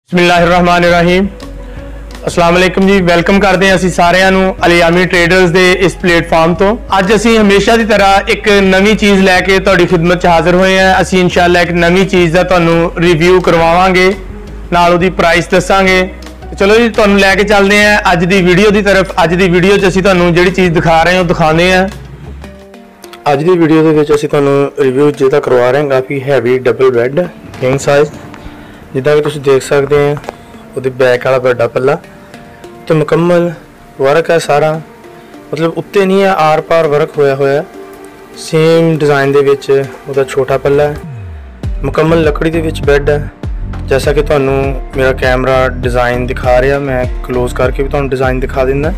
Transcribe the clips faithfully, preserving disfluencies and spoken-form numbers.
बिस्मिल्लाहिर्रहमानिर्रहीम अस्सलाम वालेकुम जी। वेलकम करते हैं असी सारिਆਂ ਨੂੰ ਅਲਿਆਮੀ ट्रेडर्स ਦੇ इस प्लेटफॉर्म तो। ਅੱਜ ਅਸੀਂ ਹਮੇਸ਼ਾ ਦੀ तरह एक नवी चीज़ लैके ਤੁਹਾਡੀ खिदमत 'ਚ हाजिर ਹੋਏ ਹਾਂ। ਅਸੀਂ इंशाअल्लाह एक नवी चीज़ ਦਾ ਤੁਹਾਨੂੰ रिव्यू करवावांगे, नाल ਉਹਦੀ प्राइस दसांगे। चलो जी ਤੁਹਾਨੂੰ लैके चलते हैं ਅੱਜ ਦੀ वीडियो की तरफ। ਅੱਜ ਦੀ वीडियो 'ਚ ਅਸੀਂ ਤੁਹਾਨੂੰ ਜਿਹੜੀ चीज़ दिखा रहे हैं वो दिखाते हैं। ਅੱਜ ਦੀ ਵੀਡੀਓ ਦੇ ਵਿੱਚ ਅਸੀਂ ਤੁਹਾਨੂੰ ਰਿਵਿਊ ਜਿਹਦਾ ਕਰਵਾ ਰਹੇ ਹਾਂ ਕਾਫੀ heavy double bed king size. ਜਿੱਦਾਂ ਕਿ ਤੁਸੀਂ ਦੇਖ ਸਕਦੇ ਹੋ ਉਹਦੇ बैक वाला बड़ा पल्ला तो मुकम्मल वर्क है सारा, मतलब उत्ते नहीं है, आर पार वर्क होया होया। सेम डिज़ाइन दे विच ਉਹਦਾ छोटा पल्ला है, मुकम्मल लकड़ी दे विच बैड है। जैसा कि तुहानू मेरा कैमरा डिज़ाइन दिखा रहा, मैं क्लोज करके भी तुहानू डिज़ाइन दिखा दिंदा।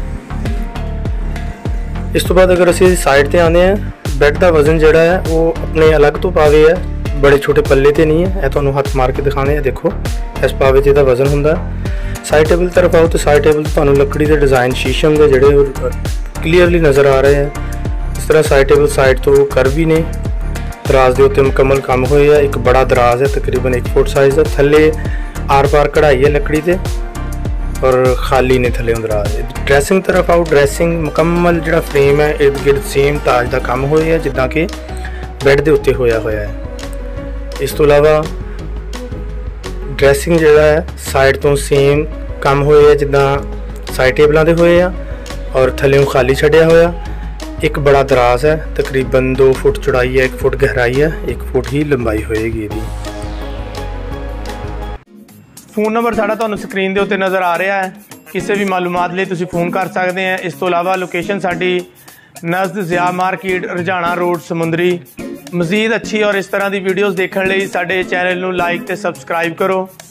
इस तो बाद अगर असीं साइड ते आने हैं, बैड का वजन जिहड़ा है वो अपने अलग तो पावे है, बड़े छोटे पल्ले ते नहीं है। यह तुहानू हथ मार के दिखाने हैं, देखो इस पावे ते वजन हुंदा। साइड टेबल तरफ आओ तो साइड टेबल तुहानू लकड़ी के डिज़ाइन शीशम के जिहड़े क्लीयरली नज़र आ रहे हैं। इस तरह साइड टेबल साइड तो कर भी ने दराज के उत्ते मुकम्मल काम होए है। एक बड़ा दराज है तकरीबन एक फुट साइज़ का, थले आर पार कढ़ाई है लकड़ी ते और खाली ने थले दराज। ड्रैसिंग तरफ आओ, ड्रैसिंग मुकम्मल जिहड़ा फ्रेम है इर्द गिर्द सेम ताज का काम होया है जिद्दां कि बैड के उत्ते होया होया है। इस तो इलावा ड्रैसिंग जिहड़ा है साइड तो सेम काम होए है जिद्दां साइड टेबलों के होए आ और थल्लों खाली छड्डिया होया। एक बड़ा दराज है तकरीबन दो फुट चौड़ाई है, एक फुट गहराई है, एक फुट ही लंबाई होएगी इसदी। फोन नंबर साड़ा तुहानू स्क्रीन के उत्ते नज़र आ रहा है, किसी भी मालूमात लिए तुसीं फ़ोन कर सकते हैं। इस तो इलावा लोकेशन साडी नज़द ज़िया मार्केट रजाना रोड समुंदरी। मज़ीद अच्छी और इस तरह की वीडियोज़ देखने लिए साडे चैनल नू लाइक ते सबसक्राइब करो।